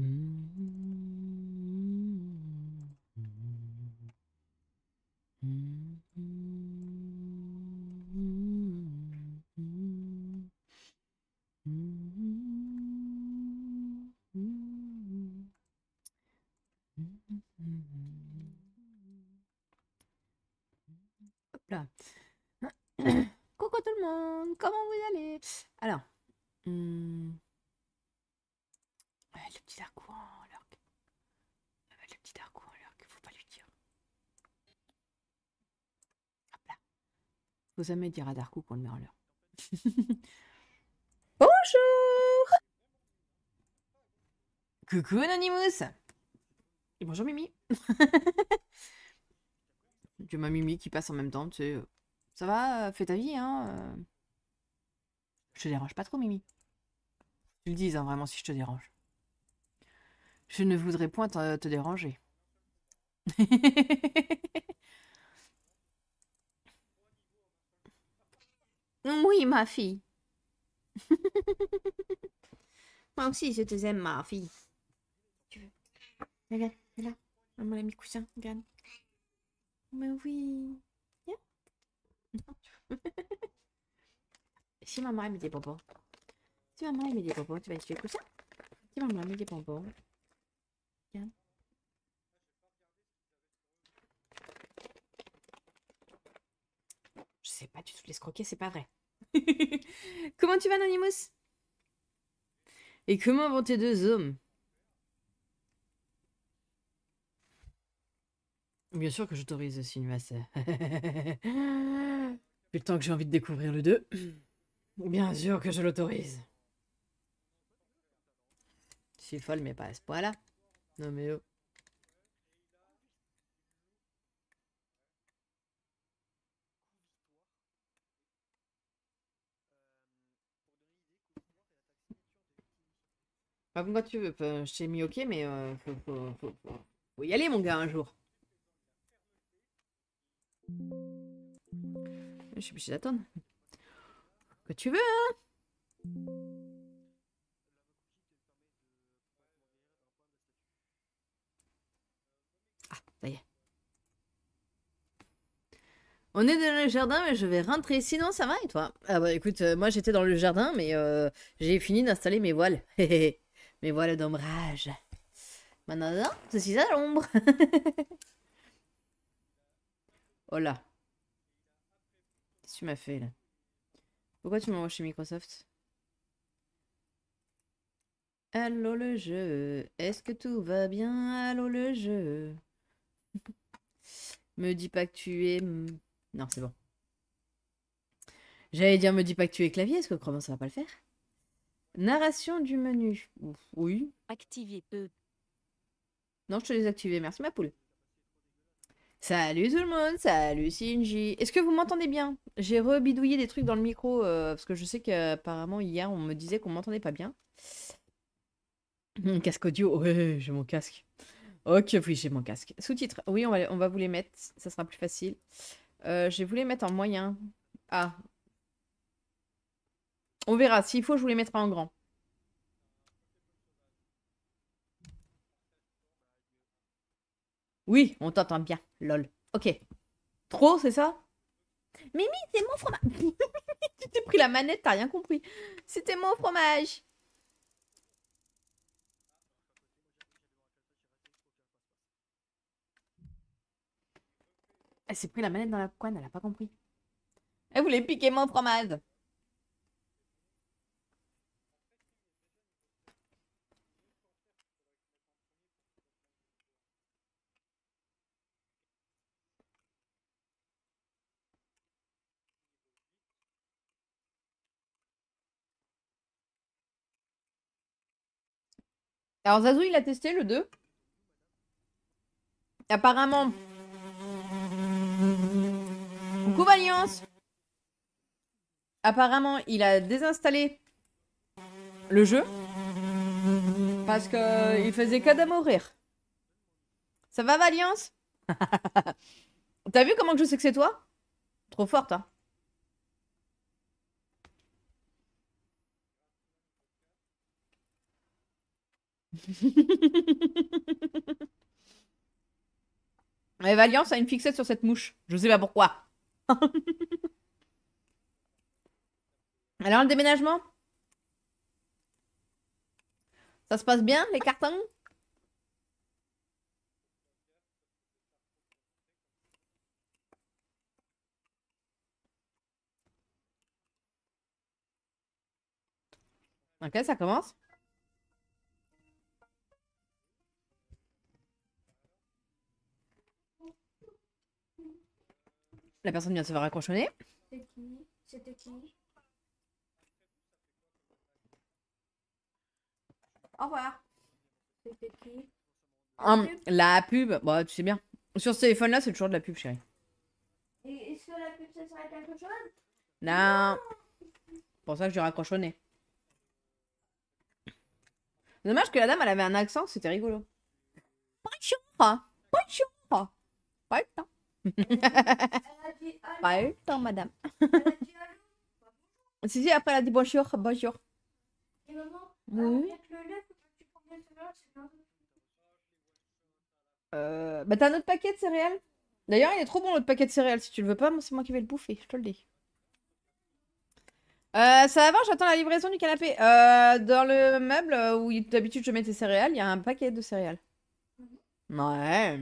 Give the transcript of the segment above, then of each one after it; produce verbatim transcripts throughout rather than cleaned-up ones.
Hop là. Coucou tout le monde, comment vous allez? Alors, hum, ouais, le petit Darkou en lurk. Euh, Le petit Darkou en lurk, faut pas lui dire. Hop là. Faut jamais dire à Darkou qu'on le met en lurk. Bonjour! Coucou Anonymous! Et bonjour Mimi. Tu ma Mimi qui passe en même temps, tu sais. euh, Ça va, euh, fais ta vie, hein. euh. Je te dérange pas trop, Mimi. Tu le dises, hein, vraiment, si je te dérange. Je ne voudrais point te, te déranger. Oui, ma fille. Moi aussi, je te aime, ma fille. Tu veux? Regarde, elle est là. Maman l'a mis coussin, regarde. Mais oui. Viens. Si maman a mis des bonbons. Si maman a mis des bonbons, tu vas essayer le coussin. Si maman a mis des bonbons. Regarde. Je sais pas, tu te laisses croquer, c'est pas vrai. Comment tu vas, Anonymous? Et comment vont tes deux hommes? Bien sûr que j'autorise, Sylvain. Depuis le temps que j'ai envie de découvrir le deux. Bien sûr que je l'autorise. Je suis folle, mais pas à ce point-là. Non mais oh. Pas comme quand tu veux. Enfin, je t'ai mis ok, mais euh, faut, faut, faut, faut- faut y aller, mon gars, un jour. Je suis obligée d'attendre. Que tu veux, hein? Ah, ça y est. On est dans le jardin, mais je vais rentrer. Sinon, ça va et toi? Ah bah écoute, euh, moi j'étais dans le jardin, mais euh, j'ai fini d'installer mes voiles. Mes voiles d'ombrage. Maintenant, je suis à l'ombre. Oh là. Qu'est-ce que tu m'as fait là? Pourquoi tu m'envoies chez Microsoft? Allô le jeu, est-ce que tout va bien? Allô le jeu. Me dis pas que tu es... Non, c'est bon. J'allais dire me dis pas que tu es clavier, est-ce que comment ça va pas le faire? Narration du menu. Ouf, oui. Activer peu. Non, je te les ai activés, merci ma poule. Salut tout le monde, salut Shinji. Est-ce que vous m'entendez bien? J'ai rebidouillé des trucs dans le micro, euh, parce que je sais qu'apparemment hier on me disait qu'on m'entendait pas bien. Mon casque audio, ouais, j'ai mon casque. Ok, oui, j'ai mon casque. Sous-titres, oui, on va, on va vous les mettre, ça sera plus facile. Euh, je vais vous les mettre en moyen. Ah, on verra, s'il faut, je vous les mettrai en grand. Oui, on t'entend bien, lol. Ok. Trop, c'est ça? Mimi, c'est mon fromage. Tu t'es pris la manette, t'as rien compris. C'était mon fromage. Elle s'est pris la manette dans la poigne, elle a pas compris. Elle voulait piquer mon fromage. Alors Zazou, il a testé le deux. Apparemment. Coucou Valiance. Apparemment, il a désinstallé le jeu. Parce que il faisait que de mourir. Ça va Valiance? T'as vu comment que je sais que c'est toi? Trop forte, hein. Et Valiance a une fixette sur cette mouche. Je sais pas pourquoi. Alors, le déménagement? Ça se passe bien, les cartons? Ok, ça commence. La personne vient de se faire raccrochonner. C'était qui? C'était qui? Au revoir. C'était qui? Hum, la pub, bah tu sais bien. Sur ce téléphone-là, c'est toujours de la pub, chérie. Et est-ce que la pub, ça serait quelque chose? Non. C'est pour ça que j'ai raccrochonné. Dommage que la dame, elle avait un accent, c'était rigolo. Bonjour. Bonjour. Pas le temps. Elle a dit allô? Pas le temps, madame. Elle a dit allô? Si, si, après elle a dit bonjour, bonjour. Et maman, Oui. avec le lait, faut que tu prennes cela, c'est bien. Euh, bah t'as un autre paquet de céréales. D'ailleurs, il est trop bon l'autre paquet de céréales. Si tu le veux pas, moi c'est moi qui vais le bouffer, je te le dis. Euh, ça avance, j'attends la livraison du canapé. Euh, dans le meuble où d'habitude je mets tes céréales, il y a un paquet de céréales. Ouais.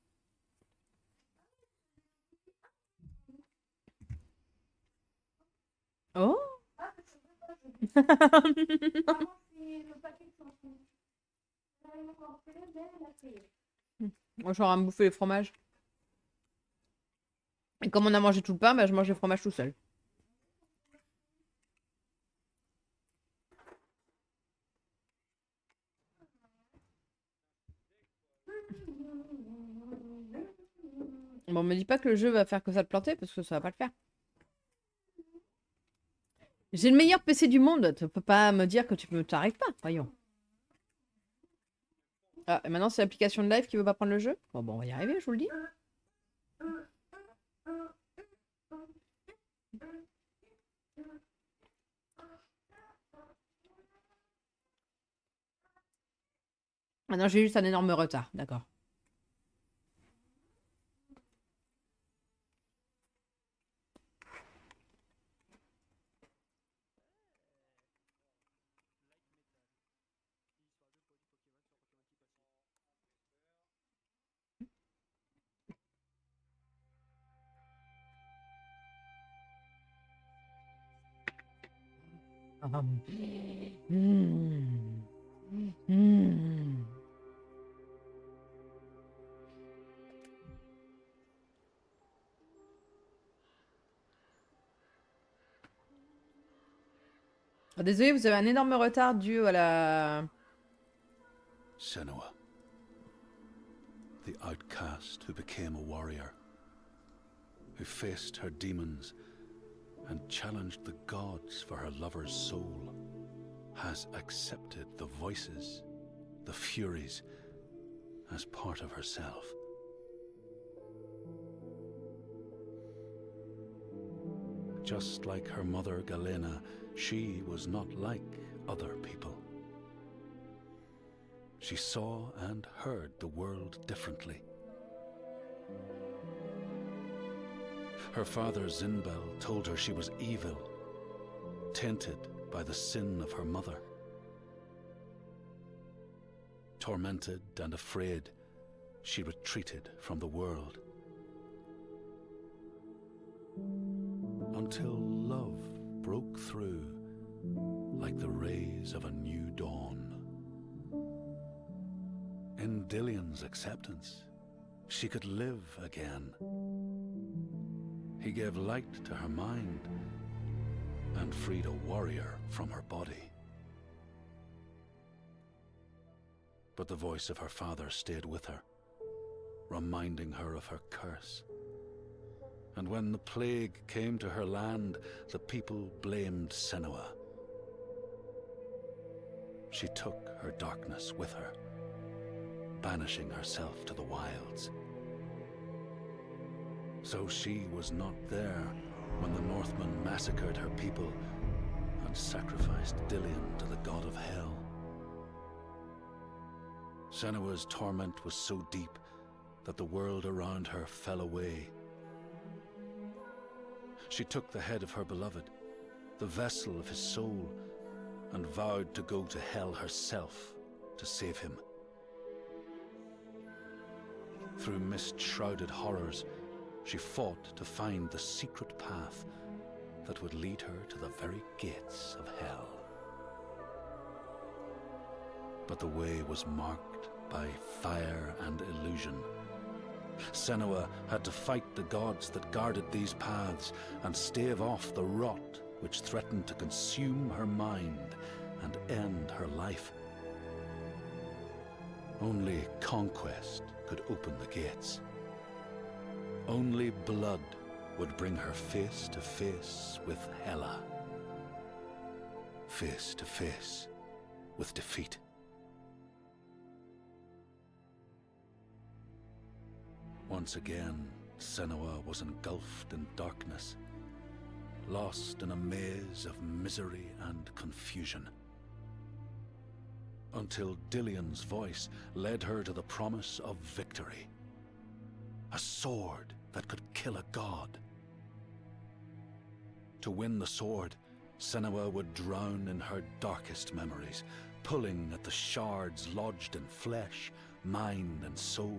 Oh. Ah, je veux pas, je veux pas. Maman, c'est le paquet de chansons. Elle a encore fait le lait, elle a payé. Moi j'aurais à me bouffer les fromages. Et comme on a mangé tout le pain, bah, je mange les fromages tout seul. Bon, me dis pas que le jeu va faire que ça te planter, parce que ça va pas le faire. J'ai le meilleur P C du monde, tu peux pas me dire que tu peux t'arrives pas, voyons. Ah, et maintenant c'est l'application de live qui veut pas prendre le jeu? Bon, bon, on va y arriver, je vous le dis. Ah non, j'ai juste un énorme retard, d'accord. Mmh. Mmh. Ah, désolé, vous avez un énorme retard dû à la... Senua, the outcast who became a warrior, who faced her demons and challenged the gods for her lover's soul, has accepted the voices, the furies, as part of herself. Just like her mother Galena, she was not like other people. She saw and heard the world differently. Her father Zinbel told her she was evil, tainted by the sin of her mother. Tormented and afraid, she retreated from the world. Until love broke through like the rays of a new dawn. In Dillion's acceptance, she could live again. He gave light to her mind and freed a warrior from her body. But the voice of her father stayed with her, reminding her of her curse. And when the plague came to her land, the people blamed Senua. She took her darkness with her, banishing herself to the wilds. So she was not there when the Northmen massacred her people and sacrificed Dillion to the god of hell. Senua's torment was so deep that the world around her fell away. She took the head of her beloved, the vessel of his soul, and vowed to go to hell herself to save him. Through mist-shrouded horrors, she fought to find the secret path that would lead her to the very gates of hell. But the way was marked by fire and illusion. Senua had to fight the gods that guarded these paths and stave off the rot which threatened to consume her mind and end her life. Only conquest could open the gates. Only blood would bring her face to face with Hela. Face to face with defeat. Once again, Senua was engulfed in darkness, lost in a maze of misery and confusion. Until Dillion's voice led her to the promise of victory. A sword that could kill a god. To win the sword, Senua would drown in her darkest memories, pulling at the shards lodged in flesh, mind, and soul.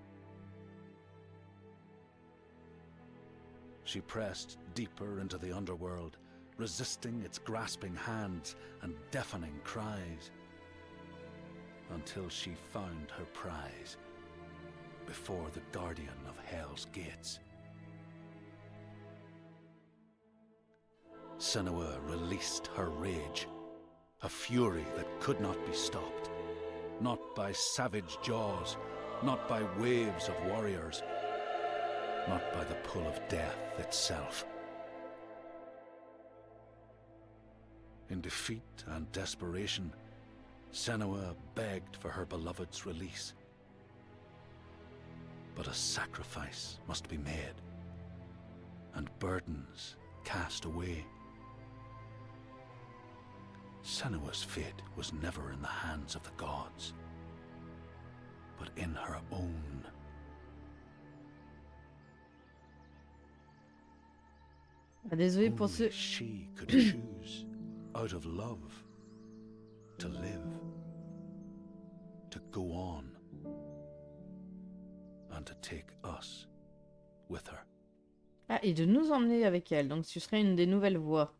She pressed deeper into the underworld, resisting its grasping hands and deafening cries, until she found her prize before the guardian of Hell's gates. Senua released her rage, a fury that could not be stopped, not by savage jaws, not by waves of warriors, not by the pull of death itself. In defeat and desperation, Senua begged for her beloved's release. But a sacrifice must be made, and burdens cast away. Senua's fate was never in the hands of the gods, but in her own. Désolé pour Only ceux... she could choose, out of love, to live, to go on, and to take us with her. Ah, et de nous emmener avec elle, donc ce serait une des nouvelles voies.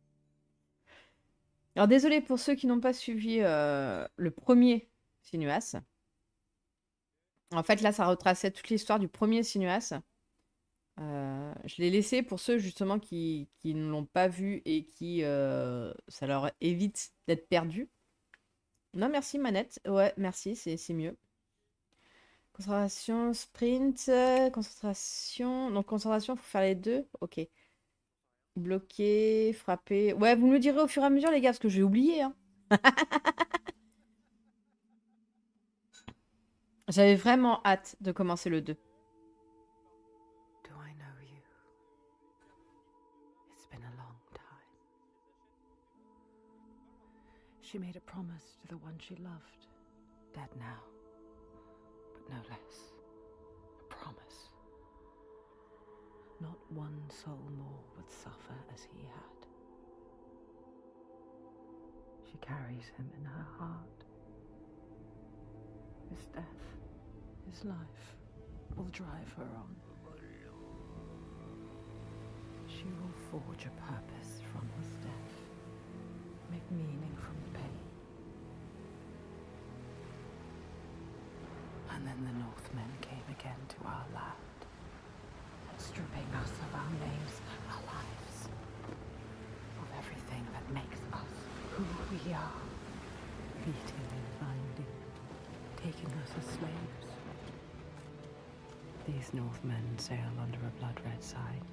Alors désolé pour ceux qui n'ont pas suivi euh, le premier Sinuas. En fait là ça retraçait toute l'histoire du premier Sinuas. Euh, je l'ai laissé pour ceux justement qui, qui ne l'ont pas vu et qui euh, ça leur évite d'être perdus. Non merci manette, ouais merci, c'est mieux. Concentration, sprint, concentration, donc concentration faut faire les deux, ok. Bloquer, frapper, ouais vous me le direz au fur et à mesure les gars parce que j'ai oublié hein. J'avais vraiment hâte de commencer le deux. She made a promise to the one she loved, dead now, but no less. A promise. Not one soul more would suffer as he had. She carries him in her heart. His death, his life, will drive her on. She will forge a purpose from his death. Make meaning from the pain. And then the Northmen came again to our land, stripping us of our names, our lives, of everything that makes us who we are, beating and binding, taking us as slaves. These Northmen sail under a blood-red sign,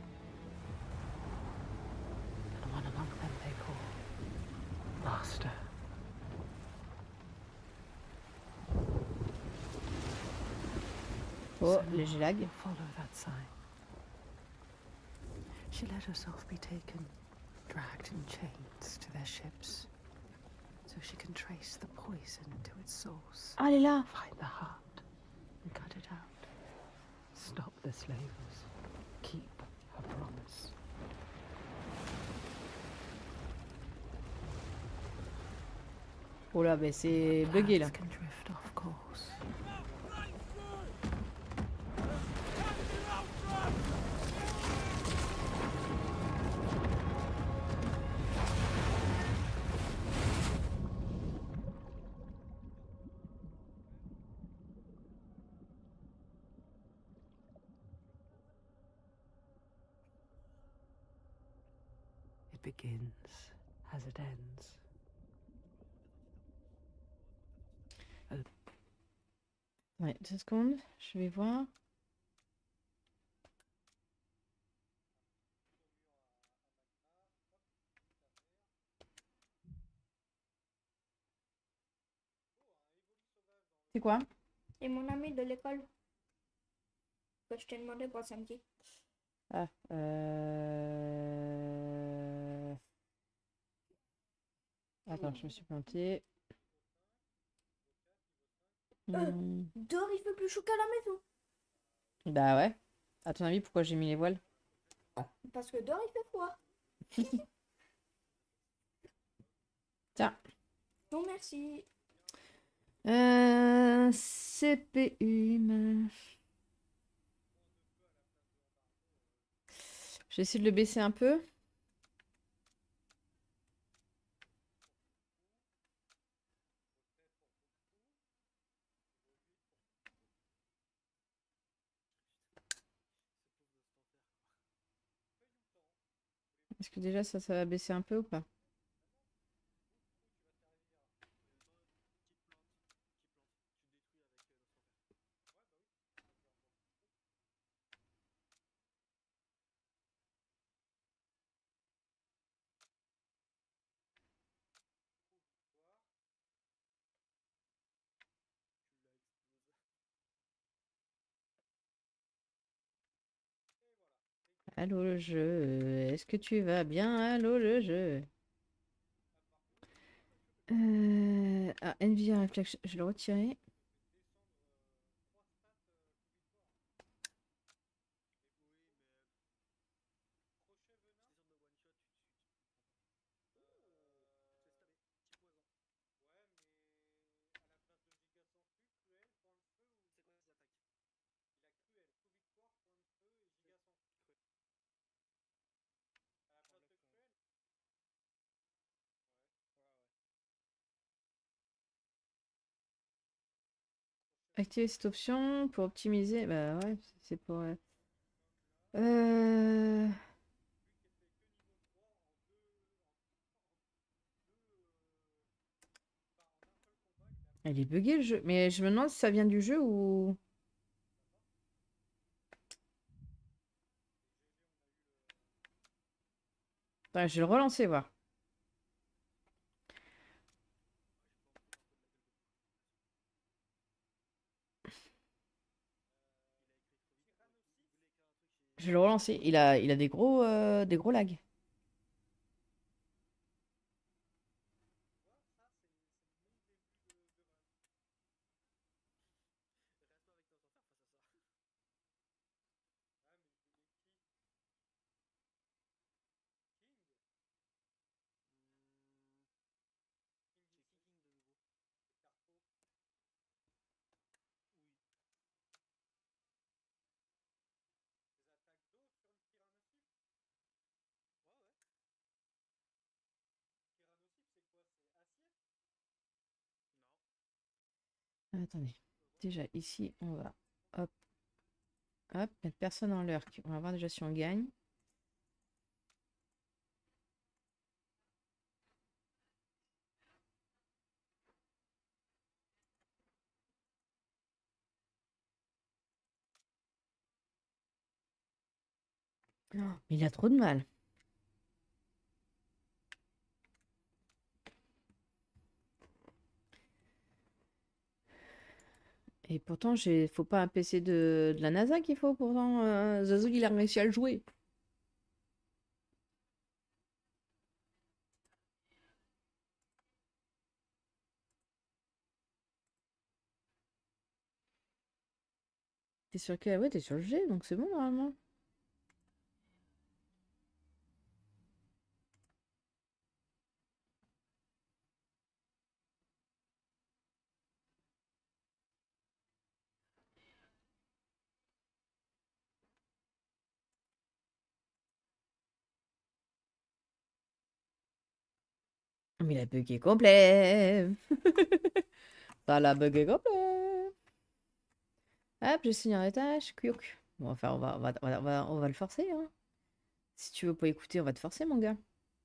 and one among them they call Master. Oh, léger lag. Follow that sign. She let herself be taken, dragged in chains to their ships. so she can trace the poison to its source. Ah, elle est là. Find the heart and cut it out. Stop the slavers. Keep her promise. Oh là, bah c'est bugué là. Paths can drift off course. It begins as it ends. Ouais, deux secondes, je vais voir. C'est quoi? Et mon ami de l'école que je t'ai demandé pour samedi. Ah, euh... Attends, je me suis plantée. Euh. Hmm. Dehors, il fait plus chaud qu'à la maison. Bah ouais. À ton avis, pourquoi j'ai mis les voiles? Parce que dehors, il fait froid. Tiens. Non, merci. Euh... C P U. ma- Je vais essayer de le baisser un peu. Est-ce que déjà ça, ça va baisser un peu ou pas? Allô le jeu, est-ce que tu vas bien? Allô le jeu. Euh... Ah, Nvidia Reflection, je vais le retirer. Activer cette option pour optimiser. Bah ouais, c'est pour. euh, Euh... Elle est buggée le jeu. Mais je me demande si ça vient du jeu ou. Attends, je vais le relancer, voir. Je vais le relancer. Il a, il a des gros, euh, des gros lags. Attendez. Déjà, ici, on va. Hop. Hop. Mettre personne en l'heure. On va voir déjà si on gagne. Oh, mais il a trop de mal. Et pourtant, j'ai... faut pas un P C de, de la NASA qu'il faut. Pourtant, euh, Zazu, il a réussi à le jouer. T'es sur quel? Ouais, t'es sur le G, donc c'est bon normalement. Mais il a bugué complet. Ça l'a bugué complet. Hop, j'ai signé les tâches. Kyouk. Bon, enfin, on va, on va, on va, on va, on va le forcer, hein. Si tu veux pas écouter, on va te forcer, mon gars.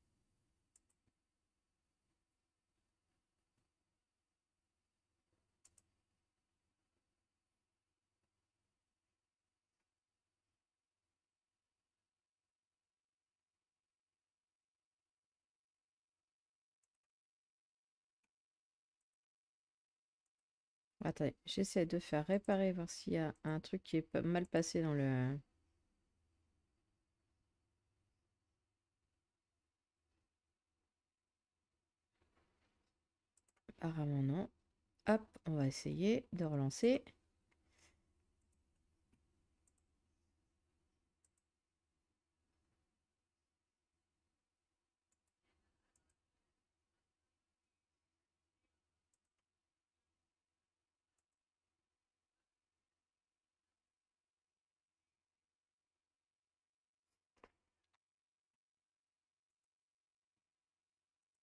Attendez, j'essaie de faire réparer, voir s'il y a un truc qui est pas mal passé dans le... Apparemment non. Hop, on va essayer de relancer.